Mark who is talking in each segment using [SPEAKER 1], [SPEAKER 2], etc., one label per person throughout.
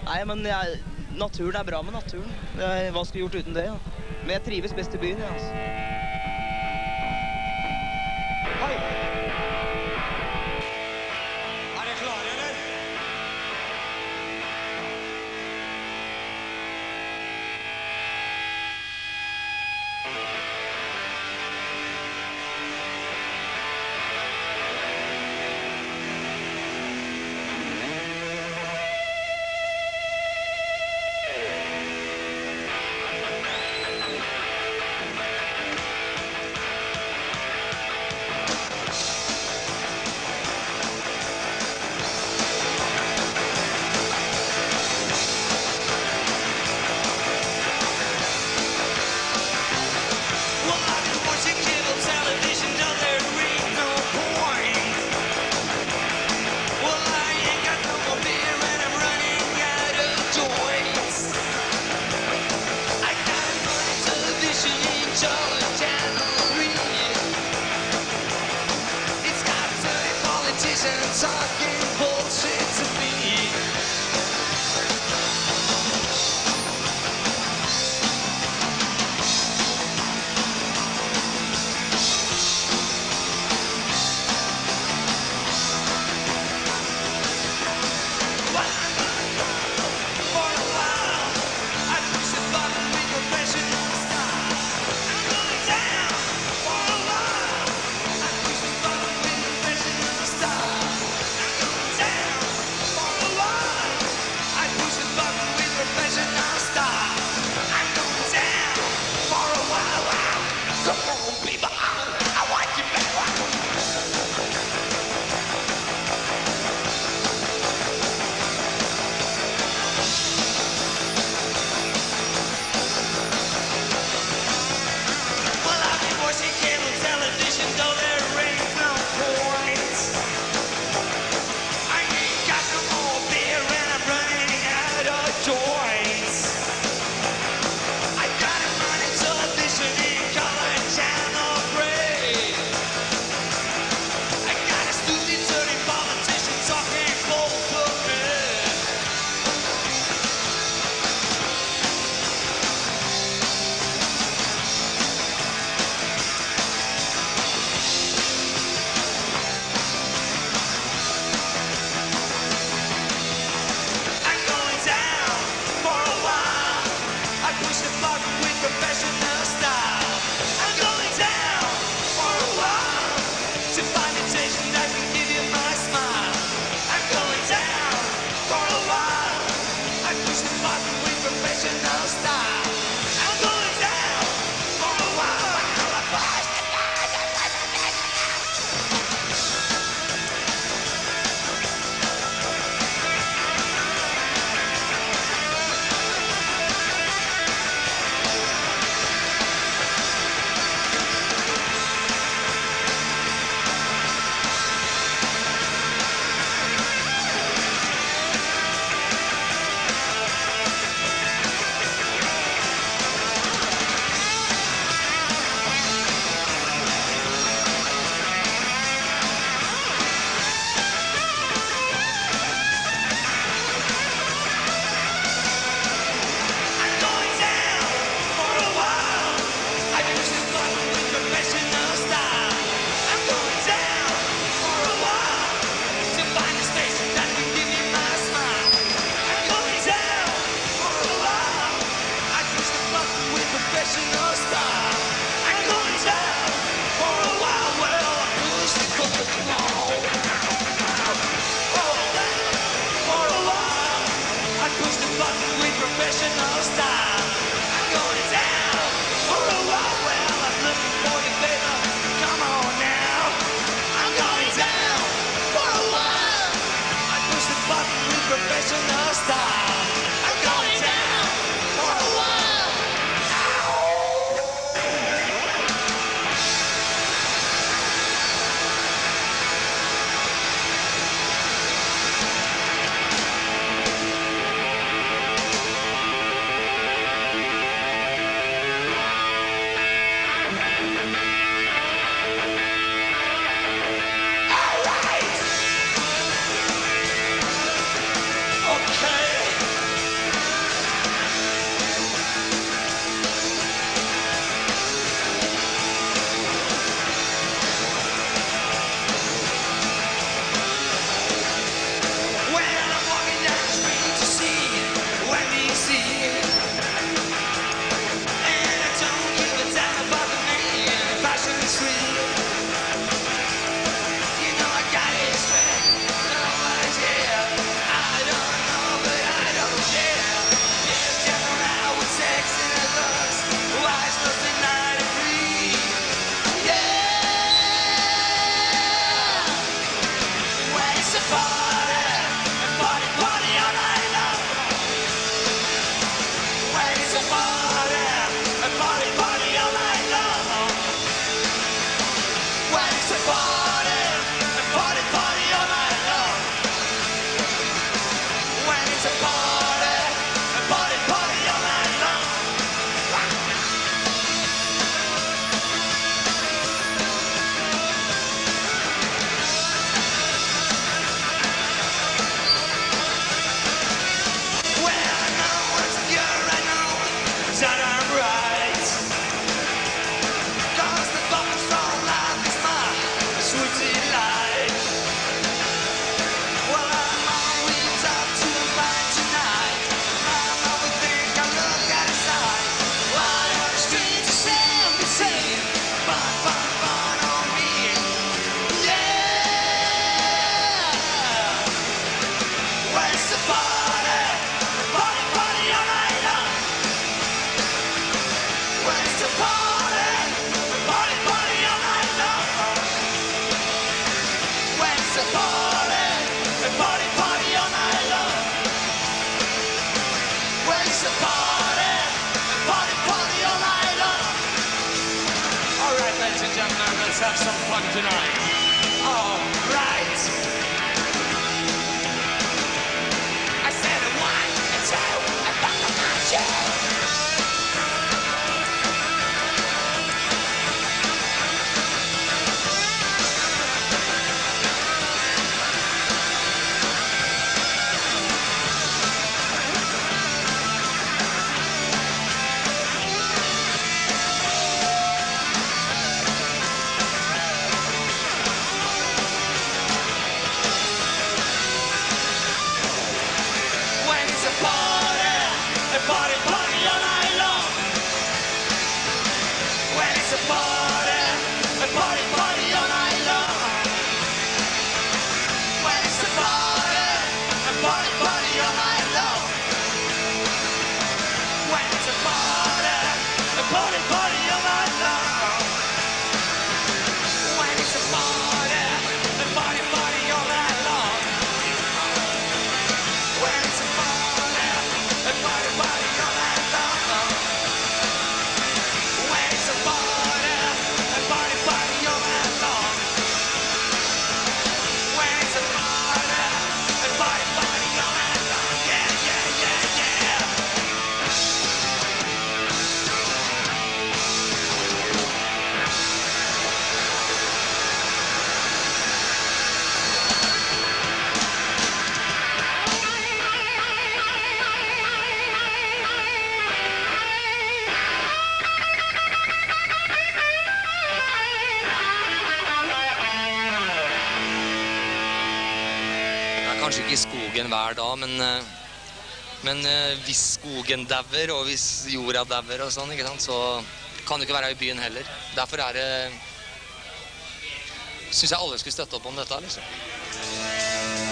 [SPEAKER 1] Nei, men naturen er bra med naturen. Hva skulle jeg gjort uten det? Ja? Men jeg trives best i byen, ja, altså.
[SPEAKER 2] Hei! Er dere klare, eller? it's a party, party, party all night long. All right, ladies and gentlemen, let's have some fun tonight. All right. I said a 1 and 2 and back on my chair. Party, party all night long. When it's a party, party, party all night long. When it's a party, party, party all night long. When it's a party, party, party all night long. When it's a party, party, party all night long. When it's a party, party, party all night long. When it's a party, party, party all night long. When it's a party, party, party all night long. Yeah, yeah, yeah, yeah.
[SPEAKER 3] Kanskje ikke i skogen hver dag, men hvis skogen dauer, og hvis jorda dauer og sånn, ikke sant, så kan du ikke være i byen heller. Derfor synes jeg alle skulle støtte opp om dette, liksom.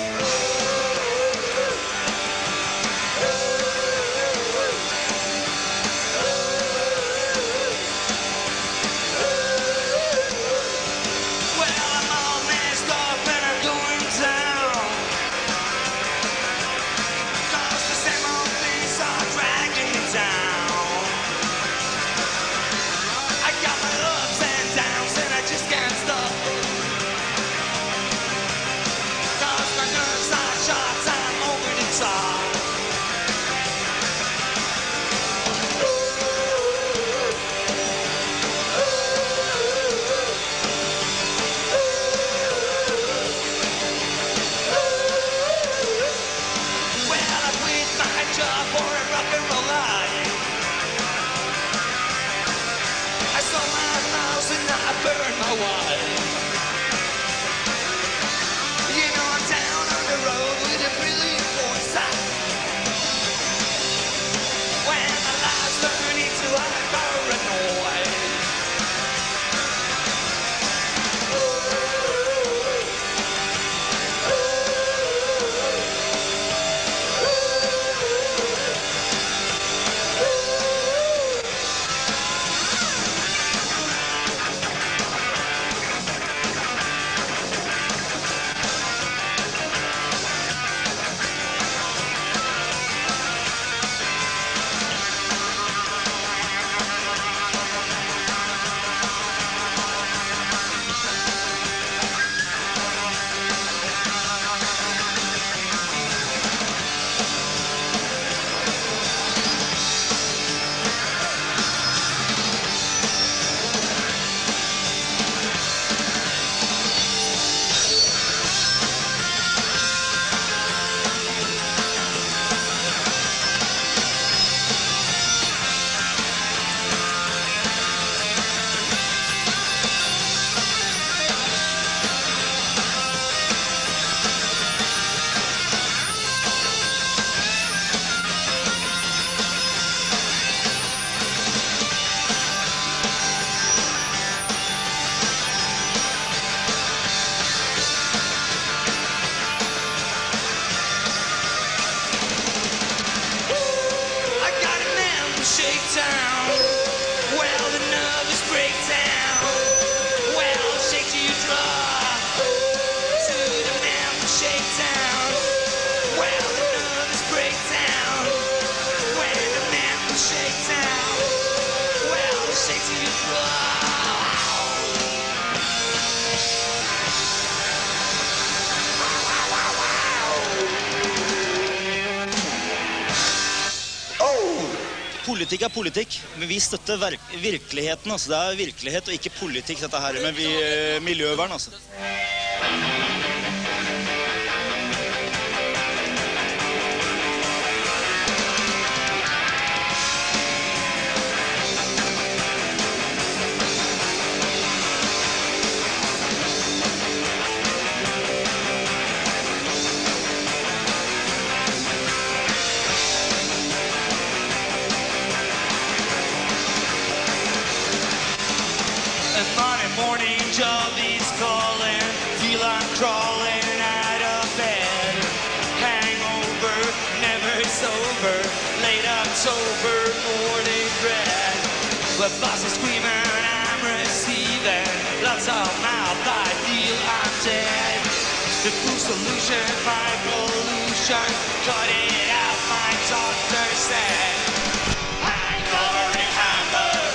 [SPEAKER 2] Well, I'm all messed up and I'm going down. 'Cause the same old things are dragging me down. I got my ups and downs and I just can't stop.
[SPEAKER 4] politikk er politikk, men vi støtter virkeligheten. Altså. Det er virkelighet og ikke politikk, dette her med miljøvern. Altså.
[SPEAKER 2] Morning job is calling, feel I'm crawling out of bed. Hangover, never sober, late October, morning dread. The boss is screaming, I'm receiving, lots of mouth, I feel I'm dead. The food solution, my pollution, cut it out, my doctor said. Hangover in Hamburg.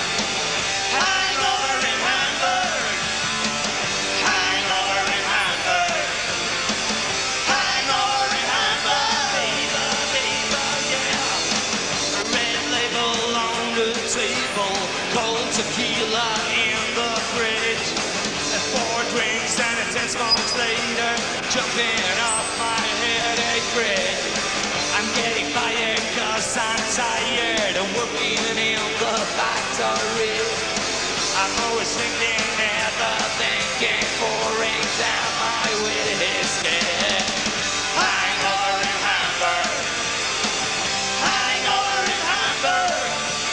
[SPEAKER 2] Tequila in the fridge, and 4 drinks and 10 smokes later, jumping off my headache bridge. I'm getting fired 'cause I'm tired of working in the factory. I'm always thinking, never thinking, pouring down my whiskey. Hangover in Hamburg. Hangover in Hamburg.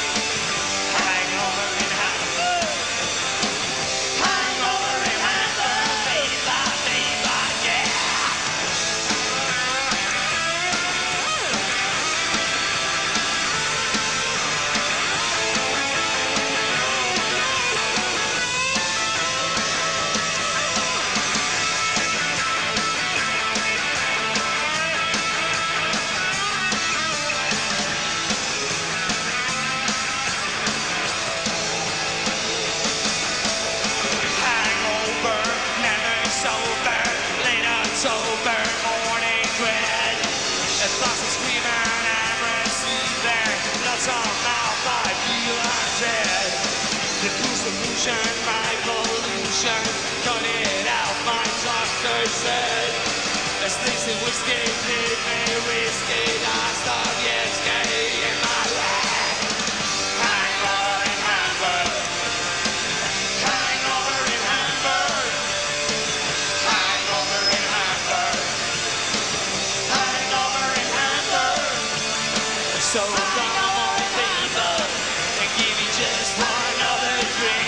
[SPEAKER 2] My pollution, cut it out, my doctor said. As Stacey whiskey, made me risky, lost of yesterday in my life. Hangover in Hamburg. Hangover in Hamburg. Hangover in Hamburg. Hangover in Hamburg. So come on, baby, and give me just one other drink.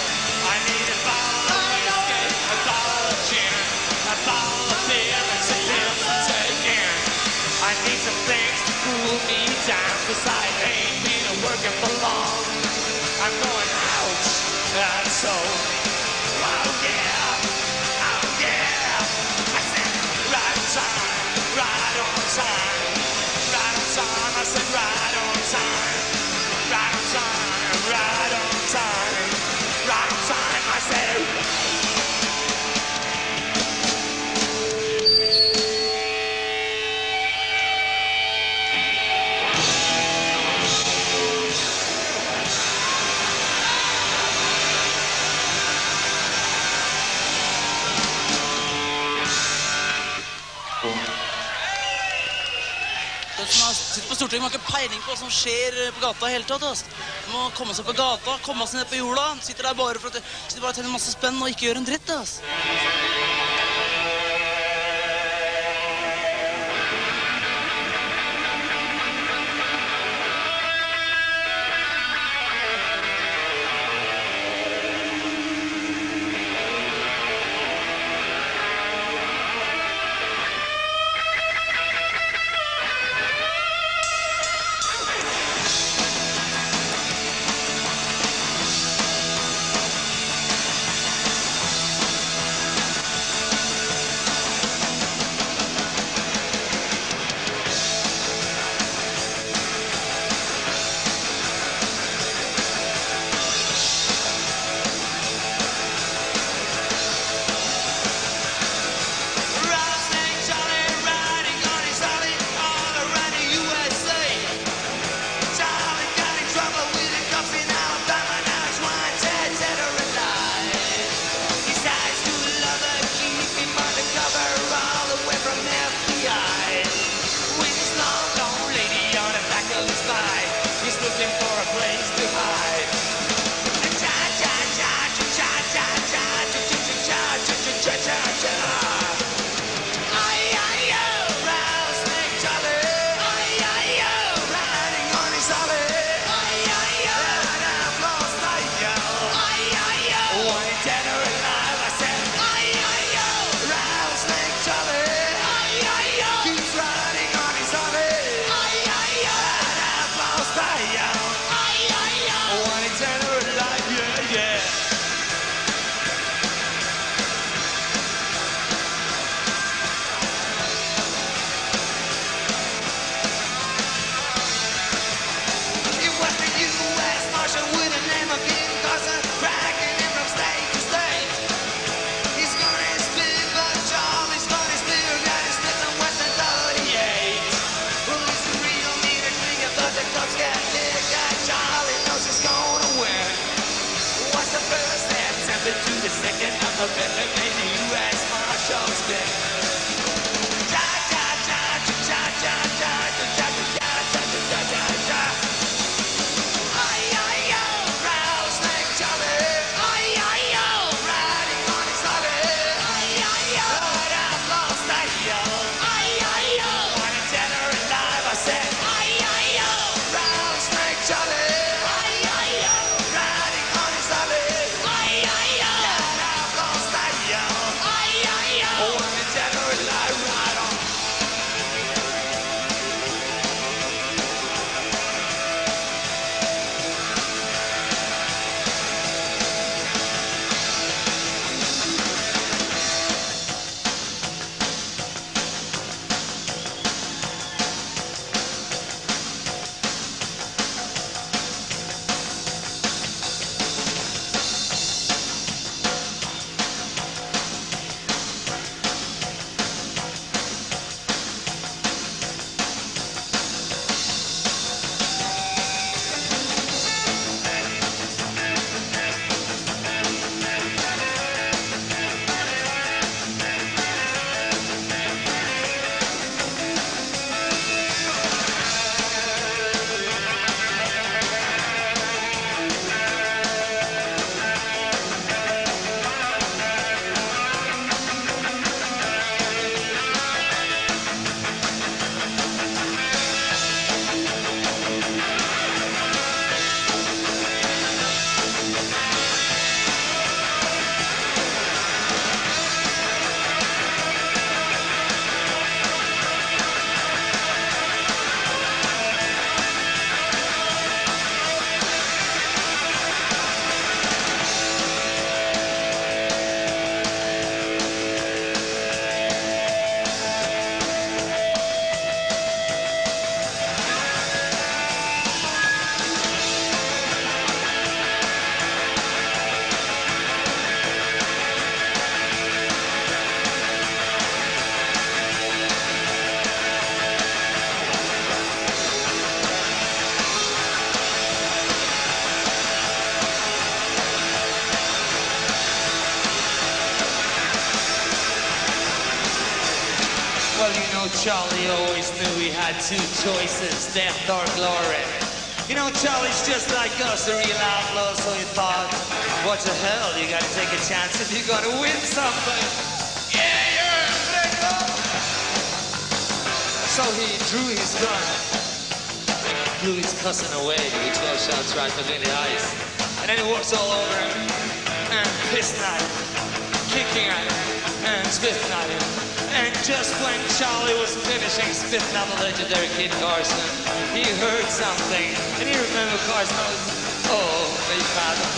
[SPEAKER 2] I need some things to cool me down, 'cause I ain't been working for long. I'm going out, and so, oh yeah, oh yeah. I said right on time, right on time, right on time. I said right on time, right on time, right on time, right on time. I said.
[SPEAKER 5] Som sitter på Stortinget, man har ikke peiling på hva som skjer på gata helt tatt. Man må komme seg på gata, komme seg ned på jorda. Sitter der bare for at sitter bare og tenner masse spenn og ikke gjør en dritt.
[SPEAKER 2] Charlie always knew he had two choices, death or glory. You know, Charlie's just like us, a real outlaw, so he thought, what the hell, you gotta take a chance if you're gonna win something. Yeah, you're a Gringo! So he drew his gun, blew his cousin away with 12 shots right between the eyes. And then he walks all over him, and pissing at him, kicking at him, and spitting at him. And just when Charlie was finishing spitting out the legendary Kid Carson, he heard something, and he remembered Carson was, oh, big father.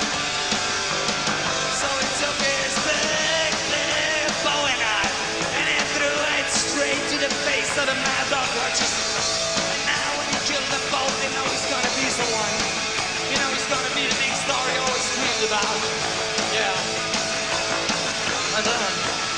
[SPEAKER 2] So he took his big, big Bowie knife, and he threw it straight to the face of the Mad Dog Hutchins. And now when he killed them both, you know he's gonna be someone. You know he's gonna be the big star he always dreamed about. Yeah. And then...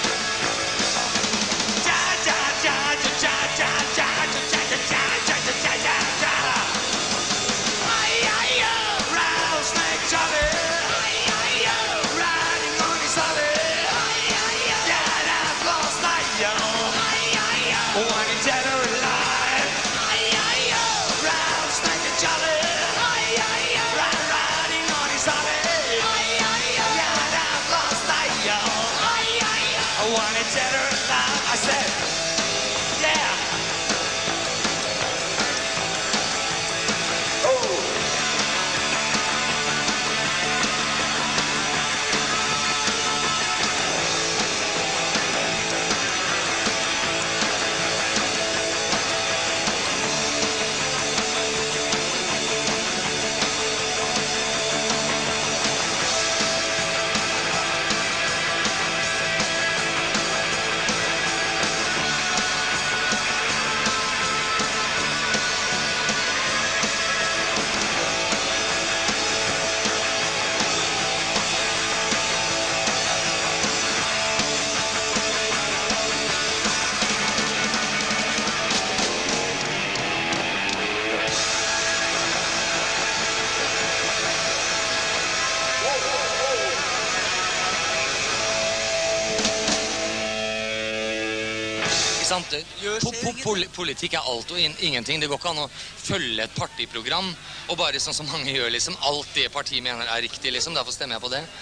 [SPEAKER 3] Politikk er alt og ingenting. Det går ikke an å følge et partiprogram og bare sånn som mange gjør, liksom. Alt det partiet mener er riktig, liksom. Derfor stemmer jeg på det.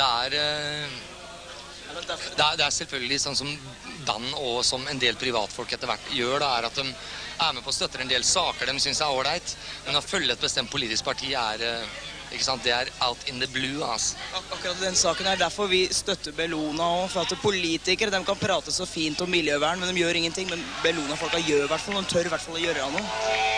[SPEAKER 3] Det er selvfølgelig sånn som Dan og som en del privatfolk etter hvert gjør, da, er at de er med på å støtte en del saker de synes er ålreit, men å følge et bestemt politisk parti ikke sant? Det er out in the blue, altså.
[SPEAKER 1] Akkurat den saken er derfor vi støtter Bellona også, for at politikere, de kan prate så fint om miljøvern, men de gjør ingenting, men Bellona-folka gjør i hvert fall, de tør i hvert fall å gjøre noe.